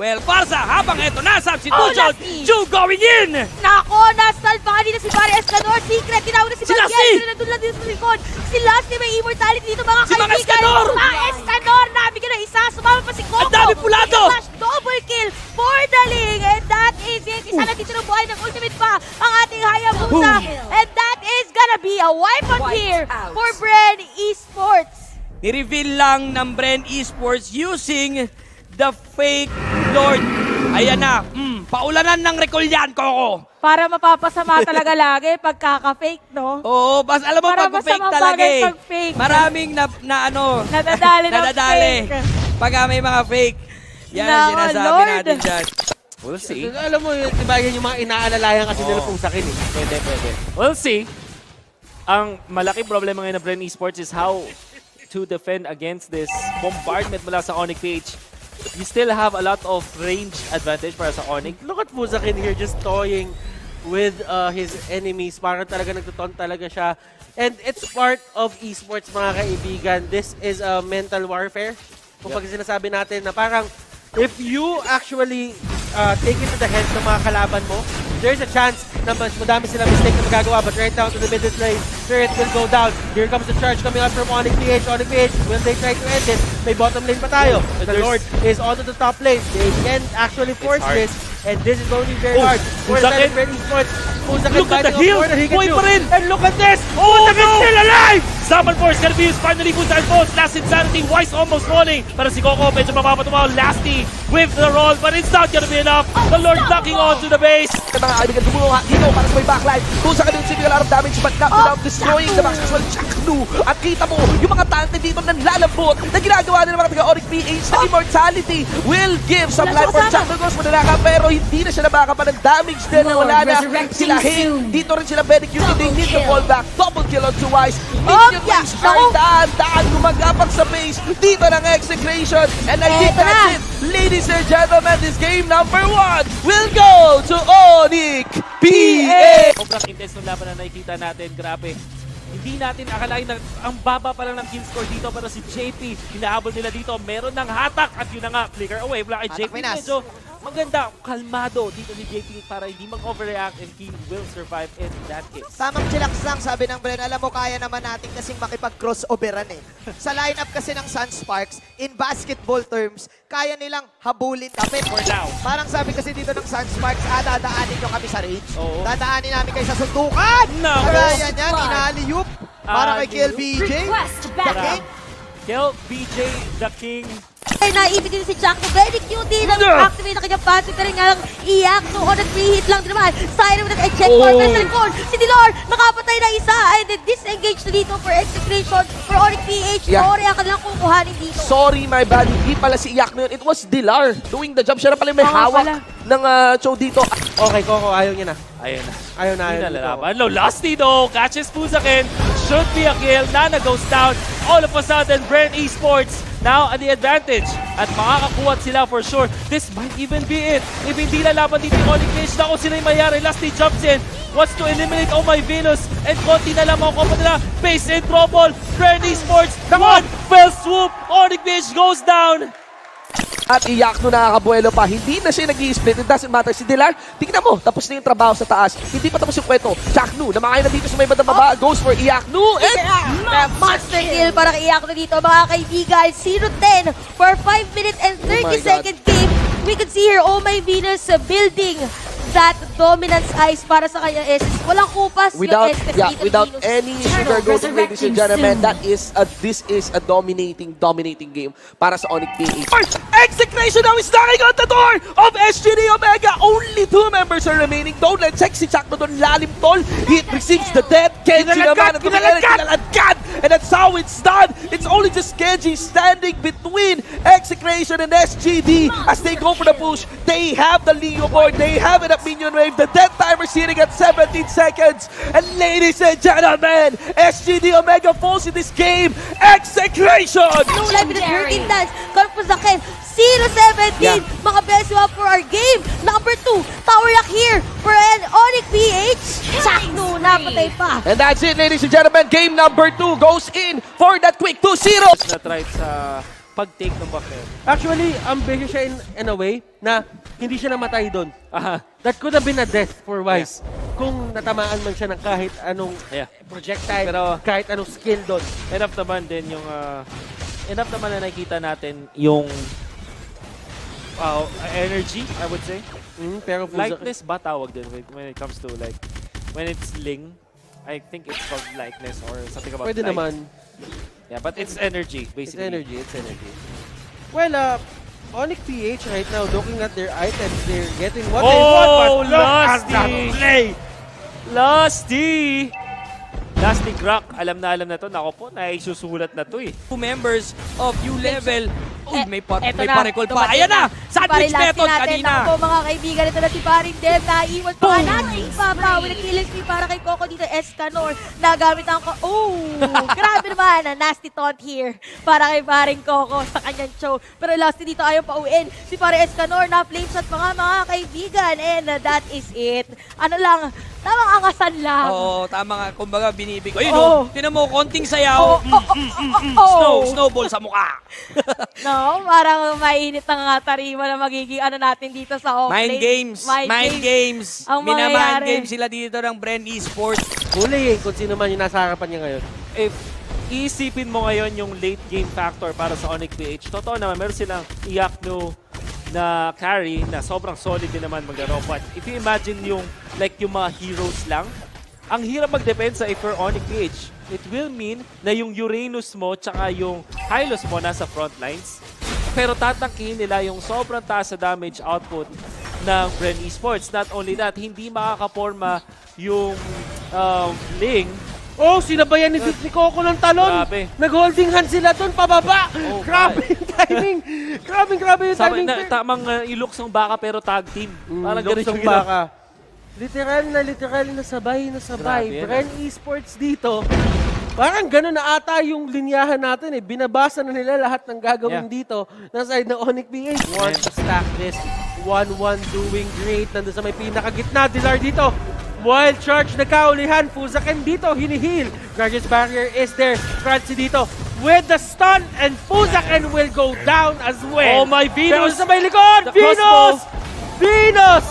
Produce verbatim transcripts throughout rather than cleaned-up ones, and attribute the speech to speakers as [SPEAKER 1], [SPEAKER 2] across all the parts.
[SPEAKER 1] well. Barca, habang ito na substitution,
[SPEAKER 2] Oh,
[SPEAKER 1] Ju going in!
[SPEAKER 2] Nako, nasalva kanina si Barry Escanor. Secret, tinawag na si
[SPEAKER 1] Si
[SPEAKER 2] Miguel.
[SPEAKER 1] Lasty!
[SPEAKER 2] Sila nandun lang dito sa likod. Si Lasty may immortality dito, mga
[SPEAKER 1] Si mga
[SPEAKER 2] kaibigan.
[SPEAKER 1] Escanor!
[SPEAKER 2] Mga Escanor, nabigyan na isa. Sumama pa si Coco.
[SPEAKER 1] Ang dami pulado!
[SPEAKER 2] Flash, double kill for the Ling. And that is it. Isa na dito ng buhay ng ultimate pa ang ating Hayabusa. And that is gonna be a wipe on here for Bren Esports.
[SPEAKER 1] Ni-reveal lang ng Bren Esports using the fake Lord. Ayan na, mm, paulanan ng recall yan, Coco.
[SPEAKER 2] Para mapapasama talaga lagi pagkaka-fake, no?
[SPEAKER 1] Oo, bas alam mo
[SPEAKER 2] Para
[SPEAKER 1] pag fake
[SPEAKER 2] masamang
[SPEAKER 1] talaga
[SPEAKER 2] bagay
[SPEAKER 1] eh.
[SPEAKER 2] pag fake.
[SPEAKER 1] Maraming na, na ano,
[SPEAKER 2] Nadadali ng
[SPEAKER 1] nadadali.
[SPEAKER 2] fake.
[SPEAKER 1] Pagka may mga fake. Yan ang
[SPEAKER 2] Nako,
[SPEAKER 1] sinasabi
[SPEAKER 2] Lord.
[SPEAKER 1] natin dyan.
[SPEAKER 3] We'll see.
[SPEAKER 4] Alam mo, diba yan yung mga inaalalayan kasi nila kung sakin eh.
[SPEAKER 3] Pwede, pwede. We'll see. Ang malaking problema ngayon ng Bren Esports is how to defend against this bombardment mula sa Onyx P H. You still have a lot of range advantage para sa Onyx.
[SPEAKER 4] Look at Fuzakin here just toying with uh, his enemies. Parang talaga nagtuton talaga siya. And it's part of esports, mga kaibigan. This is a mental warfare. Kung pag sinasabi natin na parang if you actually uh, take it to the head ng mga kalaban mo, there's a chance na mas madami silang mistake na magagawa. But right down to the middle lane, Turret will go down. Here comes the charge coming out from Onyx P H. Onyx P H, will they try to end it? May bottom lane pa tayo. The Lord is onto the top lane. They can actually force this. And this is going to be very
[SPEAKER 3] Oh,
[SPEAKER 4] hard. For the
[SPEAKER 3] Fuzakin.
[SPEAKER 4] Bren Esports. Fuzakin
[SPEAKER 3] Look at the
[SPEAKER 4] fighting
[SPEAKER 3] heal!
[SPEAKER 4] up more than he can
[SPEAKER 3] Boy
[SPEAKER 4] do.
[SPEAKER 3] pa rin!
[SPEAKER 4] And look at this!
[SPEAKER 3] Oh,
[SPEAKER 4] Fuzakin
[SPEAKER 3] no!
[SPEAKER 4] still alive!
[SPEAKER 3] Summon Force gonna be used finally. Fuzakin falls. Last Insanity. Wise almost falling. Para si Coco medyo mapapatumaw. Lasty with the roll. But it's not gonna be enough. The Lord knocking onto the base.
[SPEAKER 5] Mga kaibigan, gumuha dito para sa may backline. Kung sa kanilang single arm damage, but not without destroying the Max Casual Chaknu. At kita mo, yung mga talent dito na lalambot na ginagawa nila mga taga-Onyx P H na immortality will give some life for Chaknu. Goes manalaka, pero hindi na siya nabaka pa ng damage din na wala na. Sila Hing, dito rin sila Benedict. They need to fall back. Double kill on two Wise. Minion waves are daan-daan gumagapang sa base. Dito ng execration. And I think that's it. Ladies and gentlemen, this game number one will go to Onyx P H.
[SPEAKER 3] Sobrang intense ng laban na nakikita natin. Grabe. Hindi natin akalain na ang baba pa lang ng kill score dito, pero si J P, hinahabol nila dito. Meron ng hatak at yun na nga, flicker away. Wala kay J P. Medyo maganda, kalmado dito ni J P para hindi mag-overreact and he will survive in that case.
[SPEAKER 6] Tamang chillax lang, sabi ng Bren. Alam mo, kaya naman natin kasing makipag-crossoveran eh. Sa lineup kasi ng Sunsparks, in basketball terms, kaya nilang habulin kami.
[SPEAKER 3] For now.
[SPEAKER 6] Parang sabi kasi dito ng Sunsparks, ah, dadaanin nyo kami sa rage.
[SPEAKER 3] Oo.
[SPEAKER 6] Dadaanin namin kayo sa suntukan.
[SPEAKER 3] Nako.
[SPEAKER 6] Kaya yan, inaaliyup. Para kay Kill B J. The King.
[SPEAKER 3] Kill B J, the King.
[SPEAKER 2] Ay, naibig din si Jack. Very cute din ang activate na kanyang passive. Pero nga lang, iyak. So, on a three hit lang din naman. Siren with an check for
[SPEAKER 5] Oh.
[SPEAKER 2] Vessel Core. Si Dilar, nakapatay na isa. And then disengage na dito for execution for Onyx P H.
[SPEAKER 5] Yeah.
[SPEAKER 2] Sorry, ang kanilang kukuhanin dito.
[SPEAKER 5] Sorry, my bad. Hindi pala si Iyak na yun. It was Dilar doing the job. Siya na pala may
[SPEAKER 2] Oo,
[SPEAKER 5] hawak
[SPEAKER 2] pala.
[SPEAKER 5] ng uh, show dito.
[SPEAKER 4] Okay, Coco, ayaw niya na.
[SPEAKER 3] Ayun na.
[SPEAKER 4] Ayaw na,
[SPEAKER 3] Hindi
[SPEAKER 4] ayaw
[SPEAKER 3] na
[SPEAKER 4] na.
[SPEAKER 3] lalaban. No, Lasty though. Catches Fuzakin. Should be a kill. Nana goes down. All of a sudden, Bren Esports now at the advantage. At makakakuha sila for sure. This might even be it. If hindi lalaban dito yung Onyx P H, na kung sila yung mayari. Lasty jumps in. Wants to eliminate Oh My Venus. And konti na lang mga kompa nila. Base in trouble. Bren Esports. One fell swoop. Onyx P H goes down.
[SPEAKER 5] At Iyak no nakakabuelo pa. Hindi na siya nag-i-split. It doesn't matter. Si Dilar, tingnan mo. Tapos na yung trabaho sa taas. Hindi pa tapos yung kwento. Chaknu, namakay na dito sa may bandang baba. Goes for Iyak no. And
[SPEAKER 2] Yeah. Monster kill para kay Iyak na dito, mga kaibigan. zero ten for five minutes and thirty second game. We can see here, Oh My Venus uh, building that dominance ice para sa kanya S S. Walang kupas
[SPEAKER 5] without,
[SPEAKER 2] yung S S
[SPEAKER 5] yeah,
[SPEAKER 2] dito.
[SPEAKER 5] without
[SPEAKER 2] Venus.
[SPEAKER 5] any sugar coating, ladies and gentlemen, that is a, this is a dominating, dominating game para sa Onyx P H. Execration now is knocking on the door of S G D Omega. Only two members are remaining. Don't let check si Chakno doon lalim tol. He receives the death. Kenji naman. Kinalagad! And that's how it's done. It's only just Kenji standing between Execration and S G D as they go for the push. They have the Leo board. They have it up minion wave. The death timer sitting at seventeen seconds. And ladies and gentlemen, S G D Omega falls in this game. Execration!
[SPEAKER 2] No life in the thirteen dance. Corpus Akin, zero seventeen.
[SPEAKER 5] Yeah.
[SPEAKER 2] Mga best swap for our game. Number two, Tower Yak here for an Onyx P H. Chakno, napatay pa.
[SPEAKER 5] And that's it, ladies and gentlemen. Game number two goes in for that quick two zero.
[SPEAKER 3] Na-try sa pag-take ng Baker.
[SPEAKER 4] Actually, ambitious siya in, in a way na hindi siya namatay doon.
[SPEAKER 3] Aha.
[SPEAKER 4] That could have been a death for Wise. Kung natamaan man siya ng kahit anong
[SPEAKER 3] Yeah.
[SPEAKER 4] projectile,
[SPEAKER 3] Pero-
[SPEAKER 4] kahit anong skill doon.
[SPEAKER 3] Enough naman din yung... Uh, enough naman na nakikita natin yung uh, energy, I would say.
[SPEAKER 4] Mm, pero Fuza-
[SPEAKER 3] Lightness ba tawag din when- when it comes to like... When it's Ling, I think it's called lightness or something about
[SPEAKER 4] pwede
[SPEAKER 3] light.
[SPEAKER 4] naman.
[SPEAKER 3] Yeah, but it's energy,
[SPEAKER 4] It's
[SPEAKER 3] basically.
[SPEAKER 4] energy, it's energy. Well, uh, Onyx P H right now, looking at their items, they're getting what they want,
[SPEAKER 3] Oh,
[SPEAKER 4] but look at
[SPEAKER 3] Lusty!
[SPEAKER 4] that play!
[SPEAKER 3] Lusty! Lusty Grak, alam na alam na to. Nako po, naisusulat na to eh.
[SPEAKER 1] Two members of U-Level. Uy,
[SPEAKER 2] Eh,
[SPEAKER 1] may, pa,
[SPEAKER 2] eto
[SPEAKER 1] may
[SPEAKER 2] na,
[SPEAKER 1] parecall pa.
[SPEAKER 2] dumating
[SPEAKER 1] Ayan na! Sandwich
[SPEAKER 2] Pare-last
[SPEAKER 1] method
[SPEAKER 2] natin.
[SPEAKER 1] kanina.
[SPEAKER 2] Ako po mga kaibigan, ito na si Paring Dev. Naiwan pa nga natin Papa. With a killing spree para kay Coco dito, Escanor. Nagamit ang... ko- Oh! Grabe naman. A nasty taunt here para kay Paring Coco sa kanyang show. Pero last dito ayaw pa uwiin. Si Paring Escanor na flameshot pa nga mga kaibigan. And uh, that is it. Ano lang, tamang angasan lang.
[SPEAKER 1] Oo, tama nga. Kumbaga, binibig. Ayun,
[SPEAKER 2] Oo.
[SPEAKER 1] oh. Tinan mo, konting
[SPEAKER 2] Oh,
[SPEAKER 1] sayaw.
[SPEAKER 2] oh,
[SPEAKER 1] Mm,
[SPEAKER 2] oh,
[SPEAKER 1] mm,
[SPEAKER 2] oh,
[SPEAKER 1] mm,
[SPEAKER 2] oh,
[SPEAKER 1] mm.
[SPEAKER 2] oh.
[SPEAKER 1] Snow, snowball sa mukha.
[SPEAKER 2] No, parang mainit ang nga tarima na magiging ano natin dito sa offlane.
[SPEAKER 1] Mind games.
[SPEAKER 2] Mind
[SPEAKER 1] Mind, games.
[SPEAKER 2] Ang
[SPEAKER 1] Minamind
[SPEAKER 2] mangyayari.
[SPEAKER 1] games sila dito ng Bren Esports.
[SPEAKER 4] Huli eh, kung sino man yung nasa harapan niya ngayon.
[SPEAKER 3] If iisipin mo ngayon yung late game factor para sa Onyx P H, totoo naman, meron silang Iyakno na carry na sobrang solid din naman maglaro. But if you imagine yung like yung mga heroes lang, ang hirap magdepensa if you're Onyx P H. It will mean na yung Uranus mo tsaka yung Hylos mo nasa front lines. Pero tatangkihin nila yung sobrang taas sa damage output ng Bren Esports. Not only that, hindi makakaporma yung um, Ling.
[SPEAKER 4] Oh, sinabayan ni Vic ni Coco ng talon.
[SPEAKER 3] Grabe.
[SPEAKER 4] Nag-holding hand sila doon, pababa.
[SPEAKER 3] Oh,
[SPEAKER 4] grabe yung timing. Grabe, grabe yung
[SPEAKER 3] Sabi
[SPEAKER 4] timing.
[SPEAKER 3] na, tamang uh, iluksong baka pero tag team.
[SPEAKER 4] Mm,
[SPEAKER 3] Parang ganun
[SPEAKER 4] luksong
[SPEAKER 3] yung ginawa.
[SPEAKER 4] baka. Literal na literal na sabay na sabay.
[SPEAKER 3] Grabe yan,
[SPEAKER 4] Bren Esports dito. Parang gano'n na ata yung linyahan natin eh. Binabasa na nila lahat ng gagawin
[SPEAKER 3] Yeah.
[SPEAKER 4] dito ng side ng Onyx P H. Want to stack this. one one doing great. Nandun sa may pinakagitna. Dilar dito. Wild charge na kaulihan. Fuzaken dito. Hinihil. Guardian's Barrier is there. Kratzy dito. With the stun. And Fuzaken will go down as well.
[SPEAKER 3] Oh my
[SPEAKER 4] Pero
[SPEAKER 3] Venus!
[SPEAKER 4] sa may likod.
[SPEAKER 3] The
[SPEAKER 4] Venus!
[SPEAKER 3] crossbow.
[SPEAKER 4] Venus!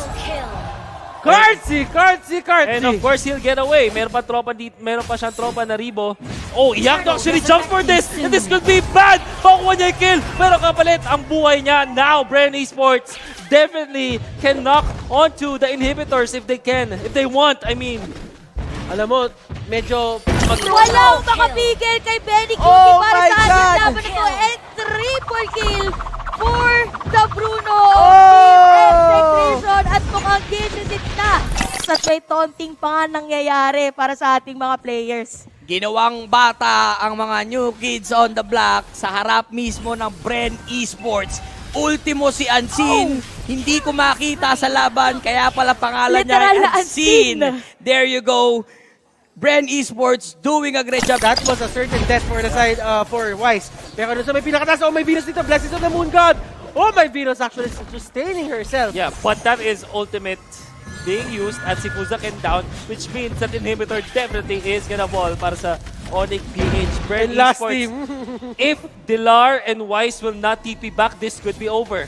[SPEAKER 4] Kartzy! Kartzy! Kartzy!
[SPEAKER 3] And of course, he'll get away. Meron pa tropa dito, meron pa siyang tropa na Ribo. Oh, Iyakno actually jumps for this! And this could be bad! Pakuha niya yung kill! Pero kapalit ang buhay niya. Now, Bren Esports definitely can knock onto the inhibitors if they can. If they want, I mean.
[SPEAKER 4] Alam mo, medyo...
[SPEAKER 2] Walang makapigil kay Benny Kitty
[SPEAKER 6] Oh
[SPEAKER 2] para
[SPEAKER 6] my
[SPEAKER 2] sa ating
[SPEAKER 6] God!
[SPEAKER 2] laban na to. And triple kill for the Bruno
[SPEAKER 6] Oh!
[SPEAKER 2] Execution. At mukhang ginidit na sa may taunting pa nga nangyayari para sa ating mga players.
[SPEAKER 1] Ginawang bata ang mga new kids on the block sa harap mismo ng Bren Esports. Ultimo si Unseen. Hindi ko makita sa laban, kaya pala pangalan
[SPEAKER 2] Literal
[SPEAKER 1] niya
[SPEAKER 2] na
[SPEAKER 1] ay Unseen.
[SPEAKER 2] Unseen.
[SPEAKER 1] There you go. Bren Esports doing a great job.
[SPEAKER 4] That was a certain death for the side, uh, for Wise. Pero doon sa may pinakataas, oh my Venus dito, Blessings of the Moon God. Oh my Venus actually sustaining herself.
[SPEAKER 3] Yeah, but that is ultimate being used at si Fuzaken down, which means that inhibitor definitely is gonna fall para sa Onyx P H. Bren
[SPEAKER 4] And last
[SPEAKER 3] Esports.
[SPEAKER 4] team.
[SPEAKER 3] If Dilar and Wise will not T P back, this could be over.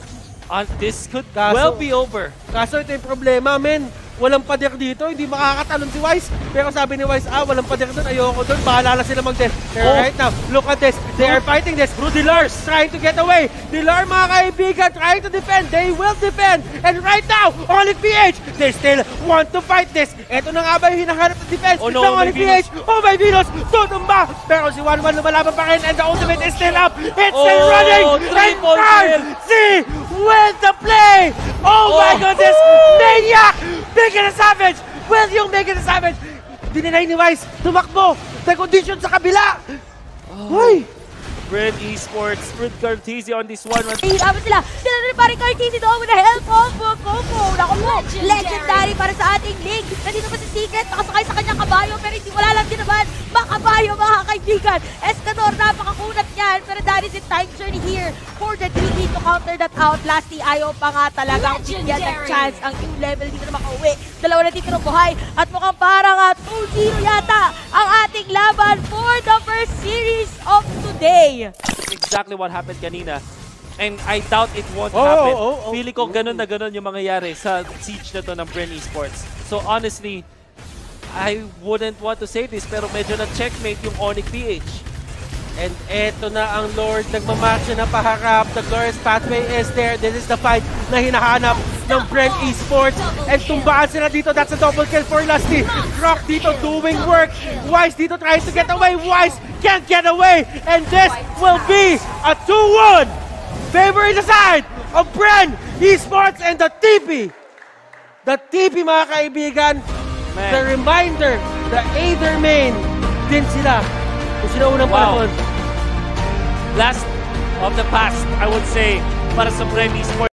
[SPEAKER 3] Uh, this could
[SPEAKER 4] Kaso-
[SPEAKER 3] well be over.
[SPEAKER 4] Kaso ito yung problema, men. Walang pader dito, hindi makakatalon si Wise. Pero sabi ni Wise, ah, walang pader doon, ayoko doon, bahala na sila mag-death. Pero
[SPEAKER 3] Oh.
[SPEAKER 4] right now, look at this. They are fighting this. Bro, Dilar's trying to get away. Dilar, mga kaibigan, trying to defend. They will defend. And right now, Onyx P H, they still want to fight this. Ito na nga ba yung hinahanap ng defense
[SPEAKER 3] Oh no,
[SPEAKER 4] ng
[SPEAKER 3] may
[SPEAKER 4] Onyx P H? Oh my Venus, tutumba. Pero si one one lumalaban pa rin and the ultimate is still up. It's still
[SPEAKER 3] Oh,
[SPEAKER 4] running. And
[SPEAKER 3] triple
[SPEAKER 4] Kartzy with the play. Oh, my
[SPEAKER 3] Oh.
[SPEAKER 4] goodness! Maniac! Megan the Savage! Well, yung Megan the Savage, dininay ni Wise, tumakbo, nag-audition sa kabila. Hoy!
[SPEAKER 3] Bren Esports with Cartesi on this one.
[SPEAKER 2] Hihirapan sila. Sila na rin parang Cartesi doon with a help combo. Coco. Naku po. Legendary para sa ating league. Nandito pa si Secret. Nakasakay sa kanyang kabayo. Pero hindi wala lang din naman. Makabayo mga kaibigan. Escanor, napakakunat yan. Pero that is a time journey here for the D D to counter that out. Lasty, ayaw pa nga talagang bigyan ng chance ang new level dito na makauwi. Dalawa na dito ng buhay. At mukhang parang uh, two zero yata ang ating laban for the first series of today.
[SPEAKER 3] exactly what happened kanina. And I doubt it won't
[SPEAKER 4] Oh,
[SPEAKER 3] happen.
[SPEAKER 4] oh, oh.
[SPEAKER 3] Feeling ko ganun na ganun yung mangyayari sa siege na to ng Bren Esports. So honestly, I wouldn't want to say this, pero medyo na-checkmate yung Onyx P H.
[SPEAKER 4] And eto na ang Lord, nagmamarch na paharap. The glorious pathway is there. This is the fight na hinahanap ng Bren Esports. And tumbaan sila dito. That's a double kill for Lusty. Rock dito doing work. Wise dito trying to get away. Wise can't get away. And this will be a two one. Favoring the side of Bren Esports and the T P. The T P, mga kaibigan.
[SPEAKER 3] Man.
[SPEAKER 4] The reminder, the Aether main din sila. Kung sila unang
[SPEAKER 3] Wow.
[SPEAKER 4] panahon.
[SPEAKER 3] Last of the past, I would say, para sa Bren Esports.